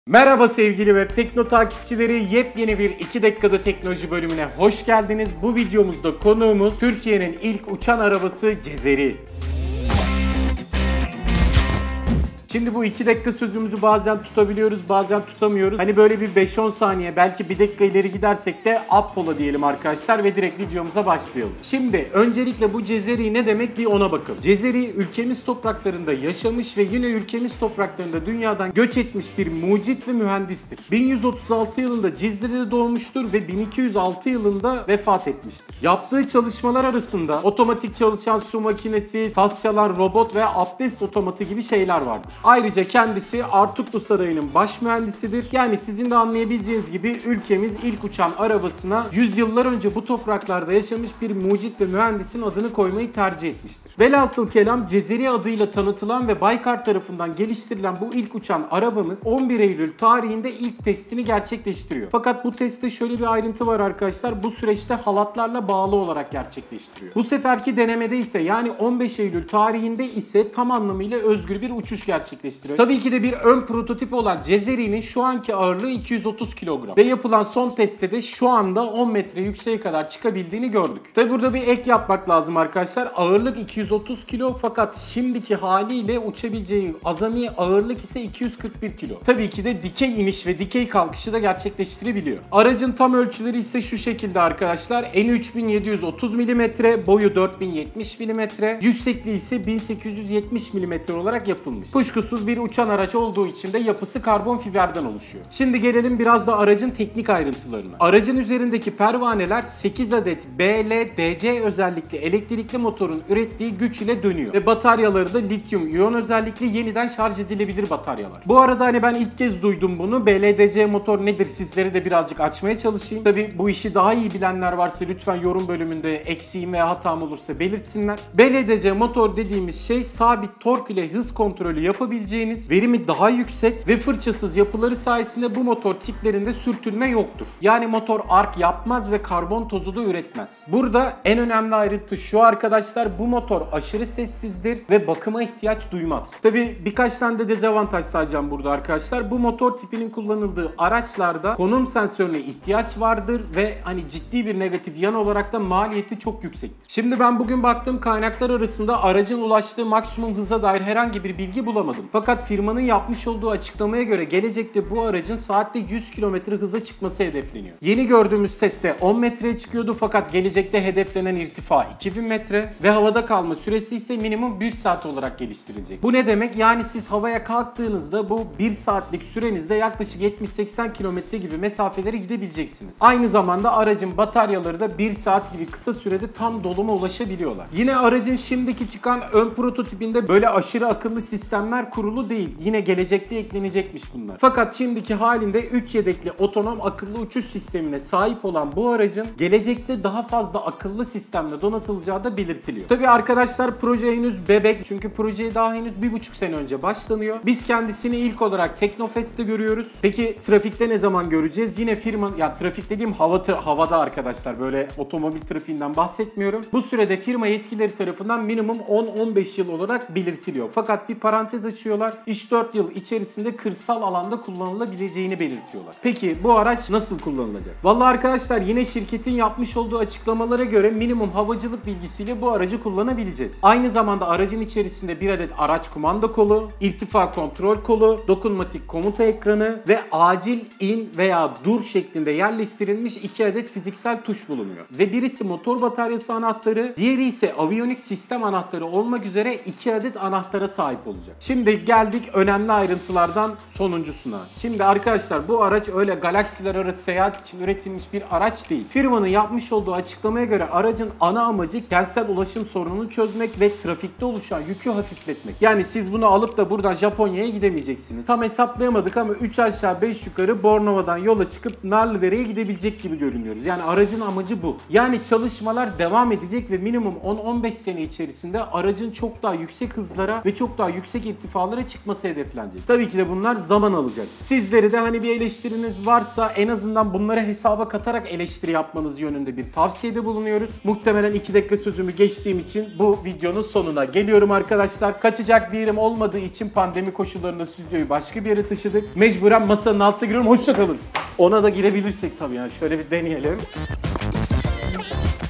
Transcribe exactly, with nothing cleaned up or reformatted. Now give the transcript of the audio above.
Merhaba sevgili Web Tekno takipçileri, yepyeni bir iki dakikada teknoloji bölümüne hoş geldiniz. Bu videomuzda konuğumuz Türkiye'nin ilk uçan arabası Cezeri. Şimdi bu iki dakika sözümüzü bazen tutabiliyoruz, bazen tutamıyoruz. Hani böyle bir beş on saniye, belki bir dakika ileri gidersek de affola diyelim arkadaşlar ve direkt videomuza başlayalım. Şimdi öncelikle bu Cezeri ne demek bir ona bakalım. Cezeri ülkemiz topraklarında yaşamış ve yine ülkemiz topraklarında dünyadan göç etmiş bir mucit ve mühendistir. bin yüz otuz altı yılında Cizre'de doğmuştur ve bin iki yüz altı yılında vefat etmiştir. Yaptığı çalışmalar arasında otomatik çalışan su makinesi, saz çalan robot ve abdest otomatı gibi şeyler vardır. Ayrıca kendisi Artuklu Sarayı'nın baş mühendisidir. Yani sizin de anlayabileceğiniz gibi ülkemiz ilk uçan arabasına yüzyıllar önce bu topraklarda yaşamış bir mucit ve mühendisin adını koymayı tercih etmiştir. Velhasıl kelam Cezeri adıyla tanıtılan ve Baykar tarafından geliştirilen bu ilk uçan arabamız on bir Eylül tarihinde ilk testini gerçekleştiriyor. Fakat bu testte şöyle bir ayrıntı var arkadaşlar. Bu süreçte halatlarla bağlı olarak gerçekleştiriyor. Bu seferki denemede ise yani on beş Eylül tarihinde ise tam anlamıyla özgür bir uçuş gerçekleştiriyor. Tabii ki de bir ön prototip olan Cezeri'nin şu anki ağırlığı iki yüz otuz kilogram ve yapılan son testte de şu anda on metre yükseğe kadar çıkabildiğini gördük. Tabii burada bir ek yapmak lazım arkadaşlar. Ağırlık iki yüz otuz kilo fakat şimdiki haliyle uçabileceği azami ağırlık ise iki yüz kırk bir kilo. Tabii ki de dikey iniş ve dikey kalkışı da gerçekleştirebiliyor. Aracın tam ölçüleri ise şu şekilde arkadaşlar. Eni üç bin yedi yüz otuz milimetre, boyu dört bin yetmiş milimetre, yüksekliği ise bin sekiz yüz yetmiş milimetre olarak yapılmış. Kuşkusuz bir uçan araç olduğu için de yapısı karbon fiberden oluşuyor. Şimdi gelelim biraz da aracın teknik ayrıntılarına. Aracın üzerindeki pervaneler sekiz adet B L D C özellikli elektrikli motorun ürettiği güç ile dönüyor. Ve bataryaları da lityum iyon özellikli yeniden şarj edilebilir bataryalar. Bu arada hani ben ilk kez duydum bunu. B L D C motor nedir sizlere de birazcık açmaya çalışayım. Tabi bu işi daha iyi bilenler varsa lütfen yorum bölümünde eksiğim veya hatam olursa belirtsinler. B L D C motor dediğimiz şey sabit tork ile hız kontrolü yapabileceğiniz, verimi daha yüksek ve fırçasız yapıları sayesinde bu motor tiplerinde sürtünme yoktur. Yani motor ark yapmaz ve karbon tozu da üretmez. Burada en önemli ayrıntı şu arkadaşlar, bu motor aşırı sessizdir ve bakıma ihtiyaç duymaz. Tabi birkaç tane de dezavantaj sayacağım burada arkadaşlar. Bu motor tipinin kullanıldığı araçlarda konum sensörüne ihtiyaç vardır ve hani ciddi bir negatif yan olarak da maliyeti çok yüksektir. Şimdi ben bugün baktığım kaynaklar arasında aracın ulaştığı maksimum hıza dair herhangi bir bilgi bulamadım. Fakat firmanın yapmış olduğu açıklamaya göre gelecekte bu aracın saatte yüz kilometre hıza çıkması hedefleniyor. Yeni gördüğümüz testte on metreye çıkıyordu fakat gelecekte hedeflenen irtifa iki bin metre ve havada kalma süresi ise minimum bir saat olarak geliştirilecek. Bu ne demek? Yani siz havaya kalktığınızda bu bir saatlik sürenizde yaklaşık yetmiş seksen kilometre gibi mesafelere gidebileceksiniz. Aynı zamanda aracın bataryaları da bir saat gibi kısa sürede tam doluma ulaşabiliyorlar. Yine aracın şimdiki çıkan ön prototipinde böyle aşırı akıllı sistemler kurulu değil. Yine gelecekte eklenecekmiş bunlar. Fakat şimdiki halinde üç yedekli otonom akıllı uçuş sistemine sahip olan bu aracın gelecekte daha fazla akıllı sistemle donatılacağı da belirtiliyor. Tabi arkadaşlar proje henüz bebek, çünkü projeye daha henüz bir buçuk sene önce başlanıyor. Biz kendisini ilk olarak Teknofest'te görüyoruz. Peki trafikte ne zaman göreceğiz? Yine firma, ya trafik dediğim hava, havada arkadaşlar, böyle otomobil trafiğinden bahsetmiyorum. Bu sürede firma yetkilileri tarafından minimum on on beş yıl olarak belirtiliyor. Fakat bir parantez açıyorlar. üç dört yıl içerisinde kırsal alanda kullanılabileceğini belirtiyorlar. Peki bu araç nasıl kullanılacak? Vallahi arkadaşlar yine şirketin yapmış olduğu açıklamalara göre minimum havacılık bilgisiyle bu aracı kullanabileceğiz. Aynı zamanda aracın içerisinde bir adet araç kumanda kolu, irtifa kontrol kolu, dokunmatik komuta ekranı ve acil in veya dur şeklinde yerleştirilmiş iki adet fiziksel tuş bulunuyor. Ve birisi motor bataryası anahtarı, diğeri ise aviyonik sistem anahtarı olmak üzere iki adet anahtara sahip olacak. Şimdi geldik önemli ayrıntılardan sonuncusuna. Şimdi arkadaşlar bu araç öyle galaksiler arası seyahat için üretilmiş bir araç değil. Firmanın yapmış olduğu açıklamaya göre aracın ana amacı kentsel ulaşım sorununu çözmek ve trafikte oluşan yükü hafifletmek. Yani siz bunu alıp da buradan Japonya'ya gidemeyeceksiniz. Tam hesaplayamadık ama üç aşağı beş yukarı Bornova'dan yola çıkıp Narlıdere'ye gidebilecek gibi görünüyoruz. Yani aracın amacı bu. Yani çalışmalar devam edecek ve minimum on on beş sene içerisinde aracın çok daha yüksek hızlara ve çok daha yüksek irtifa irtifalara çıkması hedeflenecek. Tabii ki de bunlar zaman alacak. Sizleri de hani bir eleştiriniz varsa en azından bunları hesaba katarak eleştiri yapmanız yönünde bir tavsiyede bulunuyoruz. Muhtemelen iki dakika sözümü geçtiğim için bu videonun sonuna geliyorum arkadaşlar. Kaçacak bir yerim olmadığı için pandemi koşullarında stüdyoyu başka bir yere taşıdık. Mecburen masanın altına giriyorum. Hoşça kalın. Ona da girebilirsek tabii yani. Şöyle bir deneyelim.